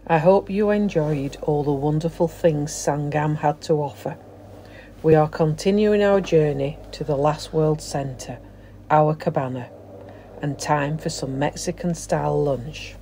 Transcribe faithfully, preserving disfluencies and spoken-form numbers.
I hope you enjoyed all the wonderful things Sangam had to offer. We are continuing our journey to the last world centre, our cabana, and time for some Mexican-style lunch.